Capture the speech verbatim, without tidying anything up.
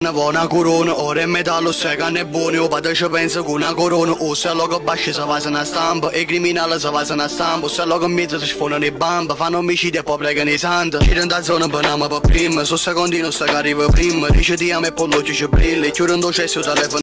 Una buona corona, ora in metallo, sai che è buono, io padre ci pensa con una corona, o se lo che basci si va una stampa, e i criminali si va una stampa, o se lo che in mezzo si sfonano i bamba, fanno omicidi e poi pregano i santi. Ci da zona banama per prima, so secondino sta che arriva prima, dice ti amo e poi lo ci brilla, chiudono il cesso telefono.